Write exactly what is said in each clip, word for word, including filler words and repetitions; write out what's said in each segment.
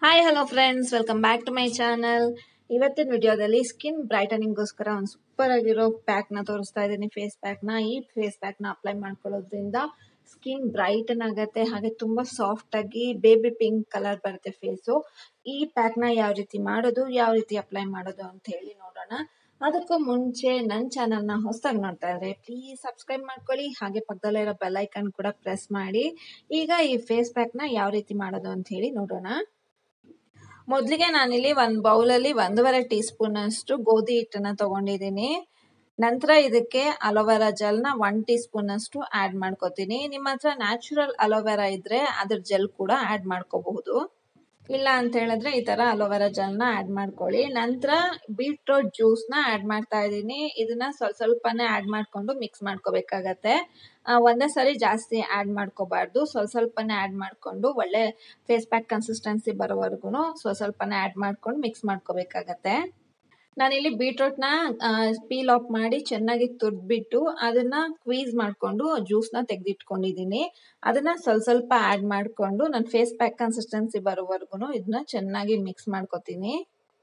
Hi hello friends, welcome back to my channel. ಇವತ್ತಿನ ವಿಡಿಯೋದಲ್ಲಿ skin ಬ್ರೈಟನಿಂಗ್ಗೋಸ್ಕರ ಒಂದು ಸೂಪರ್ ಆಗಿರೋ ಪ್ಯಾಕ್ನ ತೋರಿಸ್ತಾ ಇದ್ದೀನಿ. ಫೇಸ್ ಪ್ಯಾಕ್ನ ಈ ಫೇಸ್ ಪ್ಯಾಕ್ನ ಅಪ್ಲೈ ಮಾಡ್ಕೊಳ್ಳೋದ್ರಿಂದ ಸ್ಕಿನ್ ಬ್ರೈಟನ್ ಆಗುತ್ತೆ, ಹಾಗೆ ತುಂಬ ಸಾಫ್ಟ್ ಆಗಿ ಬೇಬಿ ಪಿಂಕ್ ಕಲರ್ ಬರುತ್ತೆ ಫೇಸು. ಈ ಪ್ಯಾಕ್ನ ಯಾವ ರೀತಿ ಮಾಡೋದು, ಯಾವ ರೀತಿ ಅಪ್ಲೈ ಮಾಡೋದು ಅಂತ ಹೇಳಿ ನೋಡೋಣ. ಅದಕ್ಕೂ ಮುಂಚೆ ನನ್ನ ಚಾನಲ್ನ ಹೊಸದಾಗಿ ನೋಡ್ತಾ ಇದ್ರೆ ಪ್ಲೀಸ್ ಸಬ್ಸ್ಕ್ರೈಬ್ ಮಾಡ್ಕೊಳ್ಳಿ, ಹಾಗೆ ಪಕ್ಕದಲ್ಲಿರೋ ಬೆಲ್ ಐಕನ್ ಕೂಡ ಪ್ರೆಸ್ ಮಾಡಿ. ಈಗ ಈ ಫೇಸ್ ಪ್ಯಾಕ್ನ ಯಾವ ರೀತಿ ಮಾಡೋದು ಅಂತ ಹೇಳಿ ನೋಡೋಣ. ಮೊದಲಿಗೆ ನಾನಿಲ್ಲಿ ಒಂದು ಬೌಲಲ್ಲಿ ಒಂದೂವರೆ ಟೀ ಸ್ಪೂನ್ ಅಷ್ಟು ಗೋಧಿ ಹಿಟ್ಟನ್ನ ತಗೊಂಡಿದ್ದೀನಿ. ನಂತರ ಇದಕ್ಕೆ ಅಲೋವೆರಾ ಜೆಲ್ನ ಒನ್ ಟೀ ಸ್ಪೂನ್ ಅಷ್ಟು ಆ್ಯಡ್ ಮಾಡ್ಕೋತೀನಿ. ನಿಮ್ಮ ಹತ್ರ ನ್ಯಾಚುರಲ್ ಅಲೋವೆರಾ ಇದ್ರೆ ಅದ್ರ ಜೆಲ್ ಕೂಡ ಆ್ಯಡ್ ಮಾಡ್ಕೋಬಹುದು. ಇಲ್ಲ ಅಂತ ಹೇಳಿದ್ರೆ ಈ ತರ ಅಲೋವೆರಾ ಜೆಲ್ನ ಆ್ಯಡ್ ಮಾಡ್ಕೊಳ್ಳಿ. ನಂತರ ಬೀಟ್ರೋಟ್ ಜ್ಯೂಸ್ನ ಆ್ಯಡ್ ಮಾಡ್ತಾ ಇದ್ದೀನಿ. ಇದನ್ನ ಸ್ವಲ್ಪ ಸ್ವಲ್ಪನೇ ಆ್ಯಡ್ ಮಾಡ್ಕೊಂಡು ಮಿಕ್ಸ್ ಮಾಡ್ಕೋಬೇಕಾಗತ್ತೆ. ಒಂದೇ ಸರಿ ಜಾಸ್ತಿ ಆ್ಯಡ್ ಮಾಡ್ಕೋಬಾರ್ದು, ಸ್ವಲ್ಪ ಸ್ವಲ್ಪನೇ ಆ್ಯಡ್ ಮಾಡಿಕೊಂಡು ಒಳ್ಳೆ ಫೇಸ್ ಪ್ಯಾಕ್ ಕನ್ಸಿಸ್ಟೆನ್ಸಿ ಬರೋವರೆಗೂ ಸ್ವಲ್ಪ ಸ್ವಲ್ಪನೇ ಆ್ಯಡ್ ಮಾಡ್ಕೊಂಡು ಮಿಕ್ಸ್ ಮಾಡ್ಕೋಬೇಕಾಗತ್ತೆ. ನಾನಿಲ್ಲಿ ಬೀಟ್ರೋಟ್ನ ಪೀಲ್ ಆಫ್ ಮಾಡಿ ಚೆನ್ನಾಗಿ ತುರ್ದ್ಬಿಟ್ಟು ಅದನ್ನ ಕ್ವೀಸ್ ಮಾಡಿಕೊಂಡು ಜ್ಯೂಸ್ನ ತೆಗೆದಿಟ್ಕೊಂಡಿದ್ದೀನಿ. ಅದನ್ನ ಸ್ವಲ್ಪ ಸ್ವಲ್ಪ ಆ್ಯಡ್ ಮಾಡಿಕೊಂಡು ನನ್ನ ಫೇಸ್ ಪ್ಯಾಕ್ ಕನ್ಸಿಸ್ಟೆನ್ಸಿ ಬರೋವರೆಗೂ ಇದನ್ನ ಚೆನ್ನಾಗಿ ಮಿಕ್ಸ್ ಮಾಡ್ಕೊತೀನಿ.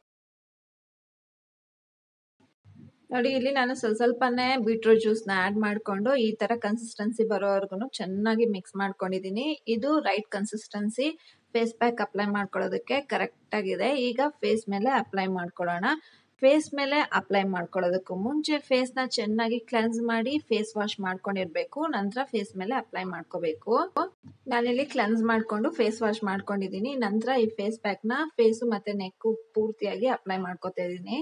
ನೋಡಿ, ಇಲ್ಲಿ ನಾನು ಸ್ವಲ್ಪ ಸ್ವಲ್ಪನೇ ಬೀಟ್ರೂಟ್ ಜ್ಯೂಸ್ನ ಆ್ಯಡ್ ಮಾಡಿಕೊಂಡು ಈ ಥರ ಕನ್ಸಿಸ್ಟೆನ್ಸಿ ಬರೋವರೆಗೂ ಚೆನ್ನಾಗಿ ಮಿಕ್ಸ್ ಮಾಡ್ಕೊಂಡಿದ್ದೀನಿ. ಇದು right consistency face pack apply ಮಾಡ್ಕೊಳ್ಳೋದಕ್ಕೆ ಕರೆಕ್ಟಾಗಿದೆ. ಈಗ ಫೇಸ್ ಮೇಲೆ ಅಪ್ಲೈ ಮಾಡ್ಕೊಳ್ಳೋಣ. ಫೇಸ್ ಮೇಲೆ ಅಪ್ಲೈ ಮಾಡ್ಕೊಳ್ಳೋದಕ್ಕೂ ಮುಂಚೆ ಫೇಸ್ನ ಚೆನ್ನಾಗಿ ಕ್ಲೆನ್ಸ್ ಮಾಡಿ ಫೇಸ್ ವಾಶ್ ಮಾಡ್ಕೊಂಡಿರ್ಬೇಕು. ನಂತರ ಫೇಸ್ ಮೇಲೆ ಅಪ್ಲೈ ಮಾಡ್ಕೋಬೇಕು. ನಾನಿಲ್ಲಿ ಕ್ಲೆನ್ಸ್ ಮಾಡಿಕೊಂಡು ಫೇಸ್ ವಾಶ್ ಮಾಡ್ಕೊಂಡಿದ್ದೀನಿ. ನಂತರ ಈ ಫೇಸ್ ಪ್ಯಾಕ್ನ ಫೇಸು ಮತ್ತು ನೆಕ್ಕು ಪೂರ್ತಿಯಾಗಿ ಅಪ್ಲೈ ಮಾಡ್ಕೊತಾ ಇದ್ದೀನಿ.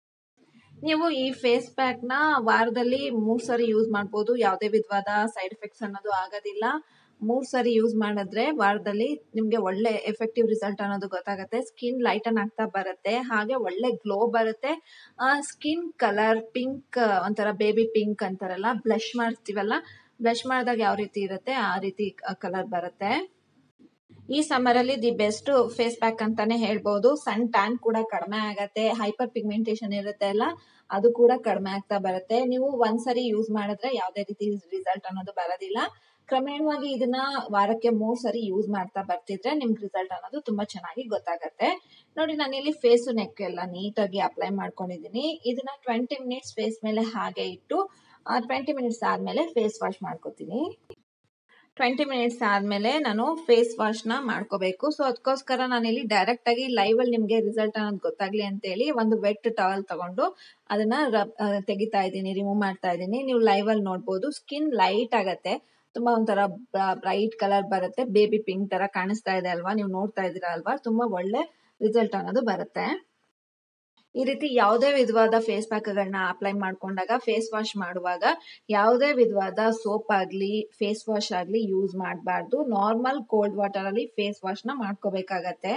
ನೀವು ಈ ಫೇಸ್ ಪ್ಯಾಕ್ನ ವಾರದಲ್ಲಿ ಮೂರು ಸರಿ ಯೂಸ್ ಮಾಡ್ಬೋದು. ಯಾವುದೇ ವಿಧವಾದ ಸೈಡ್ ಎಫೆಕ್ಟ್ಸ್ ಅನ್ನೋದು ಆಗೋದಿಲ್ಲ. ಮೂರು ಸರಿ ಯೂಸ್ ಮಾಡಿದ್ರೆ ವಾರದಲ್ಲಿ ನಿಮಗೆ ಒಳ್ಳೆ ಎಫೆಕ್ಟಿವ್ ರಿಸಲ್ಟ್ ಅನ್ನೋದು ಗೊತ್ತಾಗುತ್ತೆ. ಸ್ಕಿನ್ ಲೈಟನ್ ಆಗ್ತಾ ಬರುತ್ತೆ, ಹಾಗೆ ಒಳ್ಳೆ ಗ್ಲೋ ಬರುತ್ತೆ. ಸ್ಕಿನ್ ಕಲರ್ ಪಿಂಕ್, ಒಂಥರ ಬೇಬಿ ಪಿಂಕ್ ಅಂತಾರಲ್ಲ, ಬ್ಲಷ್ ಮಾಡ್ತೀವಲ್ಲ, ಬ್ಲಷ್ ಮಾಡಿದಾಗ ಯಾವ ರೀತಿ ಇರುತ್ತೆ ಆ ರೀತಿ ಕಲರ್ ಬರುತ್ತೆ. ಈ ಸಮ್ಮರ್ ಅಲ್ಲಿ ದಿ ಬೆಸ್ಟ್ ಫೇಸ್ ಪ್ಯಾಕ್ ಅಂತಾನೆ ಹೇಳ್ಬೋದು. ಸನ್ ಟ್ಯಾನ್ ಕೂಡ ಕಡಿಮೆ ಆಗತ್ತೆ, ಹೈಪರ್ ಪಿಗ್ಮೆಂಟೇಷನ್ ಇರುತ್ತೆ ಅಲ್ಲ, ಅದು ಕೂಡ ಕಡಿಮೆ ಆಗ್ತಾ ಬರುತ್ತೆ. ನೀವು ಒಂದ್ಸರಿ ಯೂಸ್ ಮಾಡಿದ್ರೆ ಯಾವುದೇ ರೀತಿ ರಿಸಲ್ಟ್ ಅನ್ನೋದು ಬರೋದಿಲ್ಲ. ಕ್ರಮೇಣವಾಗಿ ಇದನ್ನ ವಾರಕ್ಕೆ ಮೂರ್ ಸರಿ ಯೂಸ್ ಮಾಡ್ತಾ ಬರ್ತಿದ್ರೆ ನಿಮ್ಗೆ ರಿಸಲ್ಟ್ ಅನ್ನೋದು ತುಂಬಾ ಚೆನ್ನಾಗಿ ಗೊತ್ತಾಗತ್ತೆ. ನೋಡಿ, ನಾನಿಲ್ಲಿ ಫೇಸು ನೆಕ್ ಎಲ್ಲ ನೀಟಾಗಿ ಅಪ್ಲೈ ಮಾಡ್ಕೊಂಡಿದ್ದೀನಿ. ಇದನ್ನ ಟ್ವೆಂಟಿ ಮಿನಿಟ್ಸ್ ಫೇಸ್ ಮೇಲೆ ಹಾಗೆ ಇಟ್ಟು ಟ್ವೆಂಟಿ ಮಿನಿಟ್ಸ್ ಆದ್ಮೇಲೆ ಫೇಸ್ ವಾಶ್ ಮಾಡ್ಕೋತೀನಿ. ಟ್ವೆಂಟಿ ಮಿನಿಟ್ಸ್ ಆದಮೇಲೆ ನಾನು ಫೇಸ್ ವಾಶ್ನ ಮಾಡ್ಕೋಬೇಕು. ಸೊ ಅದಕ್ಕೋಸ್ಕರ ನಾನಿಲ್ಲಿ ಡೈರೆಕ್ಟ್ ಆಗಿ ಲೈವ್ ಅಲ್ಲಿ ನಿಮಗೆ ರಿಸಲ್ಟ್ ಅನ್ನೋದು ಗೊತ್ತಾಗ್ಲಿ ಅಂತೇಳಿ ಒಂದು ವೆಟ್ ಟವಲ್ ತಗೊಂಡು ಅದನ್ನ ರಬ್ ತೆಗಿತಾ ಇದ್ದೀನಿ, ರಿಮೂವ್ ಮಾಡ್ತಾ ಇದ್ದೀನಿ. ನೀವು ಲೈವ್ ಅಲ್ಲಿ ನೋಡ್ಬೋದು, ಸ್ಕಿನ್ ಲೈಟ್ ಆಗತ್ತೆ, ತುಂಬಾ ಒಂಥರ ಬ್ರೈಟ್ ಕಲರ್ ಬರುತ್ತೆ, ಬೇಬಿ ಪಿಂಕ್ ತರ ಕಾಣಿಸ್ತಾ ಇದೆ ಅಲ್ವಾ, ನೀವು ನೋಡ್ತಾ ಇದ್ದೀರಾ ಅಲ್ವಾ, ತುಂಬಾ ಒಳ್ಳೆ ರಿಸಲ್ಟ್ ಅನ್ನೋದು ಬರುತ್ತೆ. ಈ ರೀತಿ ಯಾವುದೇ ವಿಧವಾದ ಫೇಸ್ ಪ್ಯಾಕ್ಗಳನ್ನ ಅಪ್ಲೈ ಮಾಡ್ಕೊಂಡಾಗ ಫೇಸ್ ವಾಶ್ ಮಾಡುವಾಗ ಯಾವುದೇ ವಿಧವಾದ ಸೋಪ್ ಆಗಲಿ ಫೇಸ್ ವಾಶ್ ಆಗಲಿ ಯೂಸ್ ಮಾಡಬಾರ್ದು. ನಾರ್ಮಲ್ ಕೋಲ್ಡ್ ವಾಟರ್ ಅಲ್ಲಿ ಫೇಸ್ ವಾಶ್ನ ಮಾಡ್ಕೋಬೇಕಾಗತ್ತೆ.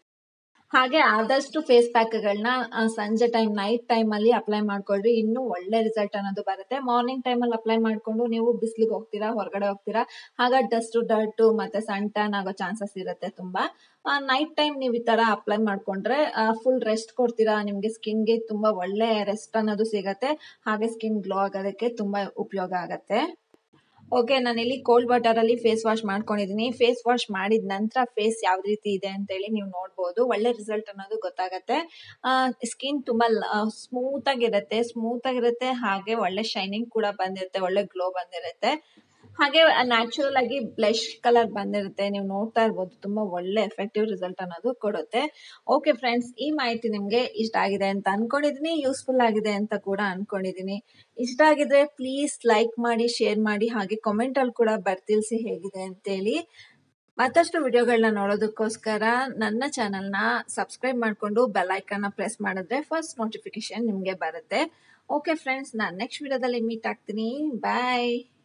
ಹಾಗೆ ಆದಷ್ಟು ಫೇಸ್ ಪ್ಯಾಕ್ಗಳನ್ನ ಸಂಜೆ ಟೈಮ್, ನೈಟ್ ಟೈಮ್ ಅಲ್ಲಿ ಅಪ್ಲೈ ಮಾಡ್ಕೊಳ್ರಿ, ಇನ್ನೂ ಒಳ್ಳೆ ರಿಸಲ್ಟ್ ಅನ್ನೋದು ಬರುತ್ತೆ. ಮಾರ್ನಿಂಗ್ ಟೈಮ್ ಅಲ್ಲಿ ಅಪ್ಲೈ ಮಾಡ್ಕೊಂಡು ನೀವು ಬಿಸಿಲಿಗೆ ಹೋಗ್ತೀರಾ, ಹೊರಗಡೆ ಹೋಗ್ತೀರಾ, ಆಗ ಡಸ್ಟ್ ಡರ್ಟ್ ಮತ್ತೆ ಸನ್ ಟ್ಯಾನ್ ಆಗೋ ಚಾನ್ಸಸ್ ಇರುತ್ತೆ ತುಂಬಾ. ನೈಟ್ ಟೈಮ್ ನೀವು ಈ ತರ ಅಪ್ಲೈ ಮಾಡ್ಕೊಂಡ್ರೆ ಫುಲ್ ರೆಸ್ಟ್ ಕೊಡ್ತೀರಾ, ನಿಮ್ಗೆ ಸ್ಕಿನ್ಗೆ ತುಂಬಾ ಒಳ್ಳೆ ರೆಸ್ಟ್ ಅನ್ನೋದು ಸಿಗತ್ತೆ, ಹಾಗೆ ಸ್ಕಿನ್ ಗ್ಲೋ ಆಗೋದಕ್ಕೆ ತುಂಬಾ ಉಪಯೋಗ ಆಗತ್ತೆ. ಓಕೆ, ನಾನಿಲ್ಲಿ ಕೋಲ್ಡ್ ವಾಟರ್ ಅಲ್ಲಿ ಫೇಸ್ ವಾಶ್ ಮಾಡ್ಕೊಂಡಿದ್ದೀನಿ. ಫೇಸ್ ವಾಶ್ ಮಾಡಿದ ನಂತರ ಫೇಸ್ ಯಾವ ರೀತಿ ಇದೆ ಅಂತೇಳಿ ನೀವು ನೋಡ್ಬೋದು. ಒಳ್ಳೆ ರಿಸಲ್ಟ್ ಅನ್ನೋದು ಗೊತ್ತಾಗತ್ತೆ. ಸ್ಕಿನ್ ತುಂಬಾ ಸ್ಮೂತ್ ಆಗಿರುತ್ತೆ ಸ್ಮೂತ್ ಆಗಿರುತ್ತೆ ಹಾಗೆ ಒಳ್ಳೆ ಶೈನಿಂಗ್ ಕೂಡ ಬಂದಿರುತ್ತೆ, ಒಳ್ಳೆ ಗ್ಲೋ ಬಂದಿರುತ್ತೆ, ಹಾಗೆ ನ್ಯಾಚುರಲ್ ಆಗಿ ಬ್ಲಷ್ ಕಲರ್ ಬಂದಿರುತ್ತೆ. ನೀವು ನೋಡ್ತಾ ಇರ್ಬೋದು, ತುಂಬಾ ಒಳ್ಳೆ ಎಫೆಕ್ಟಿವ್ ರಿಸಲ್ಟ್ ಅನ್ನೋದು ಕೊಡುತ್ತೆ. ಓಕೆ ಫ್ರೆಂಡ್ಸ್, ಈ ಮಾಹಿತಿ ನಿಮ್ಗೆ ಇಷ್ಟ ಆಗಿದೆ ಅಂತ ಅನ್ಕೊಂಡಿದೀನಿ, ಯೂಸ್ಫುಲ್ ಆಗಿದೆ ಅಂತ ಕೂಡ ಅನ್ಕೊಂಡಿದೀನಿ. ಇಷ್ಟ ಆಗಿದ್ರೆ ಪ್ಲೀಸ್ ಲೈಕ್ ಮಾಡಿ, ಶೇರ್ ಮಾಡಿ, ಹಾಗೆ ಕಾಮೆಂಟ್ ಅಲ್ಲಿ ಕೂಡ ಬರ್ತಿಲ್ಸಿ ಹೇಗಿದೆ ಅಂತೇಳಿ. ಮತ್ತಷ್ಟು ವಿಡಿಯೋಗಳನ್ನ ನೋಡೋದಕ್ಕೋಸ್ಕರ ನನ್ನ ಚಾನಲ್ನ ಸಬ್ಸ್ಕ್ರೈಬ್ ಮಾಡಿಕೊಂಡು ಬೆಲ್ ಐಕನ್ನ ಪ್ರೆಸ್ ಮಾಡಿದ್ರೆ ಫಸ್ಟ್ ನೋಟಿಫಿಕೇಶನ್ ನಿಮಗೆ ಬರುತ್ತೆ. ಓಕೆ ಫ್ರೆಂಡ್ಸ್, ನಾನು ನೆಕ್ಸ್ಟ್ ವಿಡಿಯೋದಲ್ಲಿ ಮೀಟ್ ಆಗ್ತೀನಿ. ಬಾಯ್.